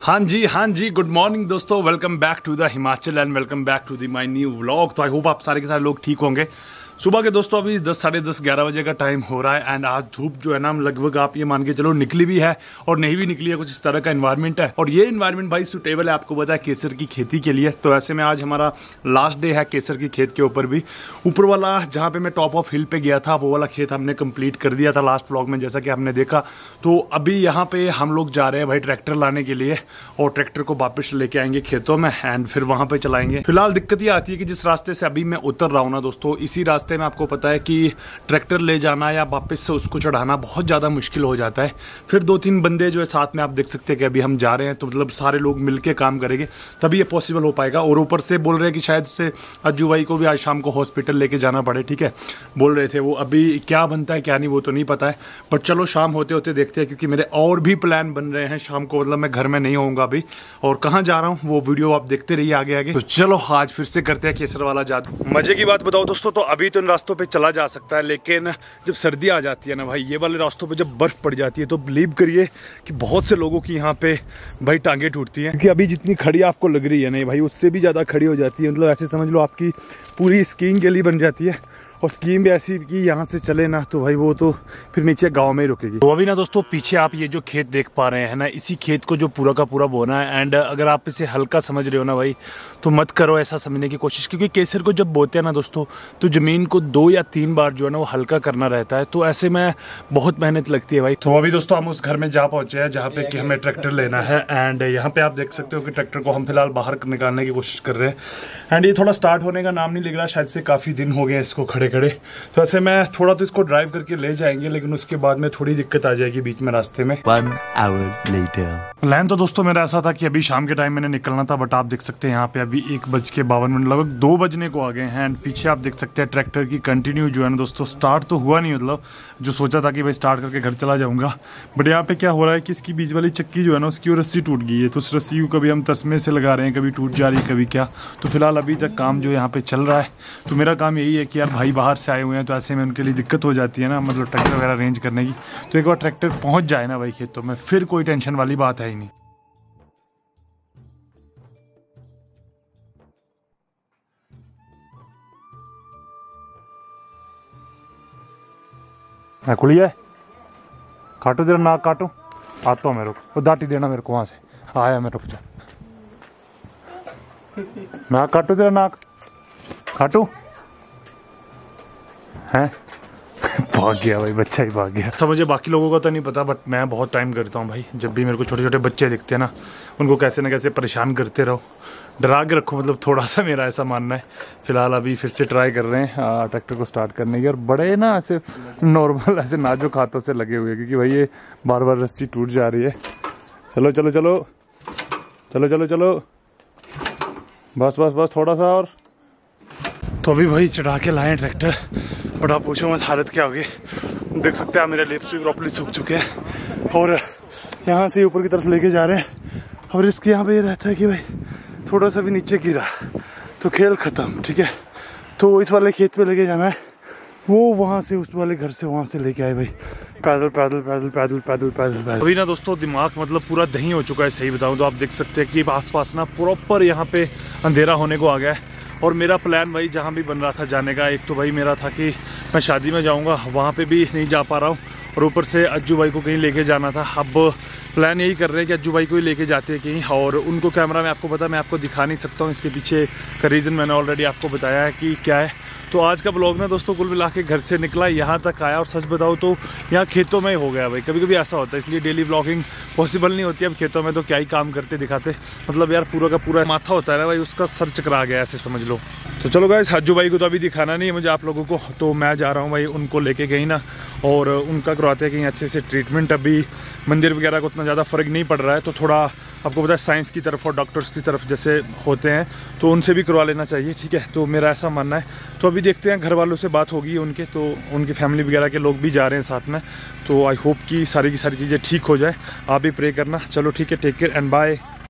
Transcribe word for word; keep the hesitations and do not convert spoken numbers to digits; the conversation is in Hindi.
हाँ जी हाँ जी गुड मॉर्निंग दोस्तों, welcome back to the Himachal and welcome back to the my new vlog. तो आई होप आप सारे के सारे लोग ठीक होंगे। सुबह के दोस्तों अभी दस साढ़े दस ग्यारह बजे का टाइम हो रहा है एंड आज धूप जो है ना लगभग आप ये मान के चलो निकली भी है और नहीं भी निकली है, कुछ इस तरह का एनवायरनमेंट है। और ये एनवायरनमेंट भाई सुटेबल है, आपको पता है, केसर की खेती के लिए। तो ऐसे में आज हमारा लास्ट डे है केसर की खेत के ऊपर भी। ऊपर वाला जहाँ पे मैं टॉप ऑफ हिल पे गया था वो वाला खेत हमने कंप्लीट कर दिया था लास्ट व्लॉग में, जैसा कि आपने देखा। तो अभी यहाँ पे हम लोग जा रहे हैं भाई ट्रैक्टर लाने के लिए और ट्रैक्टर को वापस लेके आएंगे खेतों में एंड फिर वहां पे चलाएंगे। फिलहाल दिक्कत ये आती है कि जिस रास्ते से अभी मैं उतर रहा हूँ ना दोस्तों, इसी रास्ते में आपको पता है कि ट्रैक्टर ले जाना या वापस से उसको चढ़ाना बहुत ज्यादा मुश्किल हो जाता है। फिर दो तीन बंदे जो है साथ में, आप देख सकते हैं कि अभी हम जा रहे हैं तो मतलब सारे लोग मिलके काम करेंगे तभी ये पॉसिबल हो पाएगा। और ऊपर से बोल रहे हैं कि शायद से अज्जू भाई को भी आज शाम को हॉस्पिटल लेके जाना पड़े, ठीक है, बोल रहे थे वो। अभी क्या बनता है क्या नहीं वो तो नहीं पता है, बट चलो शाम होते होते देखते हैं, क्योंकि मेरे और भी प्लान बन रहे हैं शाम को। मतलब मैं घर में नहीं होऊंगा अभी, और कहाँ जा रहा हूँ वो वीडियो आप देखते रहिए आगे आगे। तो चलो आज फिर से करते हैं केसर वाला जादू। मजे की बात बताओ दोस्तों, तो अभी तो इन रास्तों पे चला जा सकता है, लेकिन जब सर्दी आ जाती है ना भाई, ये वाले रास्तों पे जब बर्फ पड़ जाती है तो बिलीव करिए कि बहुत से लोगों की यहाँ पे भाई टांगे टूटती हैं। क्योंकि अभी जितनी खड़ी आपको लग रही है नहीं भाई, उससे भी ज्यादा खड़ी हो जाती है। मतलब ऐसे समझ लो आपकी पूरी स्कीइंग के लिए बन जाती है। और स्कीम भी ऐसी कि यहाँ से चले ना तो भाई वो तो फिर नीचे गांव में ही रुकेगी। तो अभी ना दोस्तों पीछे आप ये जो खेत देख पा रहे हैं ना, इसी खेत को जो पूरा का पूरा बोना है। एंड अगर आप इसे हल्का समझ रहे हो ना भाई, तो मत करो ऐसा समझने की कोशिश, क्योंकि केसर को जब बोते हैं ना दोस्तों तो जमीन को दो या तीन बार जो है ना वो हल्का करना रहता है। तो ऐसे में बहुत मेहनत लगती है भाई। तो अभी दोस्तों हम उस घर में जा पहुंचे हैं जहाँ पे कि हमें ट्रैक्टर लेना है। एंड यहाँ पे आप देख सकते हो कि ट्रैक्टर को हम फिलहाल बाहर निकालने की कोशिश कर रहे हैं। एंड ये थोड़ा स्टार्ट होने का नाम नहीं ले रहा, शायद से काफी दिन हो गए इसको खड़े खड़े। तो ऐसे मैं थोड़ा तो इसको ड्राइव करके ले जाएंगे, लेकिन उसके बाद में थोड़ी दिक्कत आ जाएगी बीच में रास्ते में। One hour later. प्लान तो दोस्तों मेरा ऐसा था कि अभी शाम के टाइम मैंने निकलना था, बट आप देख सकते हैं यहाँ पे अभी एक बज के बावन मिनट लगभग दो बजने को आ गए हैं। एंड पीछे आप देख सकते हैं ट्रैक्टर की कंटिन्यू जो है ना दोस्तों, स्टार्ट तो हुआ नहीं। मतलब जो सोचा था कि भाई स्टार्ट करके घर चला जाऊंगा, बट यहाँ पे क्या हो रहा है कि इसकी बीच वाली चक्की जो है ना उसकी रस्सी टूट गई है। तो उस रस्सी को कभी हम तस्मे से लगा रहे हैं, कभी टूट जा रही है, कभी क्या। तो फिलहाल अभी तक काम जो यहाँ पे चल रहा है। तो मेरा काम यही है कि यार भाई बाहर से आए हुए हैं तो ऐसे में उनके लिए दिक्कत हो जाती है ना, मतलब ट्रैक्टर वगैरह अरेंज करने की। तो एक बार ट्रैक्टर पहुंच जाए ना भाई खेतों में, फिर कोई टेंशन वाली बात है ही नहीं। खुली है, काटो तेरा नाक काटो, आता हूँ मेरे को, वो दाटी देना मेरे को वहां से आया मेरे को। नाक काटो तेरा नाक काटो है। भाग गया भाई, बच्चा ही भाग गया। सब मुझे बाकी लोगों का तो नहीं पता, बट मैं बहुत टाइम करता हूँ भाई, जब भी मेरे को छोटे छोटे बच्चे दिखते हैं ना उनको कैसे ना कैसे परेशान करते रहो, डरा के रखो, मतलब थोड़ा सा मेरा ऐसा मानना है। फिलहाल अभी फिर से ट्राई कर रहे हैं ट्रैक्टर को स्टार्ट करने की। और बड़े ना ऐसे नॉर्मल ऐसे नाजुक हाथों से लगे हुए, क्योंकि भाई ये बार बार रस्सी टूट जा रही है। चलो चलो चलो चलो चलो चलो, बस बस बस थोड़ा सा और। तो अभी भाई चढ़ा के लाए ट्रैक्टर, बट आप पूछो मत हालत क्या होगी। देख सकते हैं मेरे लिप्स भी प्रॉपर्ली सूख चुके हैं और यहाँ से ऊपर की तरफ लेके जा रहे हैं। और रिस्क यहाँ पे ये रहता है कि भाई थोड़ा सा भी नीचे गिरा तो खेल खत्म, ठीक है। तो इस वाले खेत पे लेके जाना है, वो वहां से उस वाले घर से वहां से लेके आए भाई, पैदल पैदल पैदल पैदल पैदल पैदल पैदल। अभी ना दोस्तों दिमाग मतलब पूरा दही हो चुका है, सही बताऊं तो। आप देख सकते हैं कि आस पास ना प्रॉपर यहाँ पे अंधेरा होने को आ गया है। और मेरा प्लान भाई जहाँ भी बन रहा था जाने का, एक तो भाई मेरा था कि मैं शादी में जाऊँगा, वहाँ पे भी नहीं जा पा रहा हूँ, और ऊपर से अज्जू भाई को कहीं लेके जाना था। अब प्लान यही कर रहे हैं कि अज्जू भाई को ही लेके जाते हैं कहीं, और उनको कैमरा में आपको पता मैं आपको दिखा नहीं सकता हूँ। इसके पीछे का रीज़न मैंने ऑलरेडी आपको बताया है कि क्या है। तो आज का ब्लॉग ना दोस्तों कुल मिला के घर से निकला यहाँ तक आया, और सच बताओ तो यहाँ खेतों में ही हो गया भाई। कभी कभी ऐसा होता है, इसलिए डेली ब्लॉगिंग पॉसिबल नहीं होती। अब खेतों में तो क्या ही काम करते दिखाते, मतलब यार पूरा का पूरा माथा होता है ना भाई, उसका सर चकरा गया ऐसे समझ लो। तो चलो गाइस, अज्जू भाई को तो अभी दिखाना नहीं है मुझे आप लोगों को, तो मैं जा रहा हूँ भाई उनको लेके कहीं ना, और उनका करवाते हैं कहीं अच्छे से ट्रीटमेंट। अभी मंदिर वगैरह को उतना ज़्यादा फर्क नहीं पड़ रहा है, तो थोड़ा आपको पता है साइंस की तरफ और डॉक्टर्स की तरफ जैसे होते हैं तो उनसे भी करवा लेना चाहिए, ठीक है। तो मेरा ऐसा मानना है। तो अभी देखते हैं, घर वालों से बात होगी उनके, तो उनकी फैमिली वगैरह के लोग भी जा रहे हैं साथ में। तो आई होप कि सारी की सारी चीज़ें ठीक हो जाए। आप भी प्रे करना। चलो ठीक है, टेक केयर एंड बाय।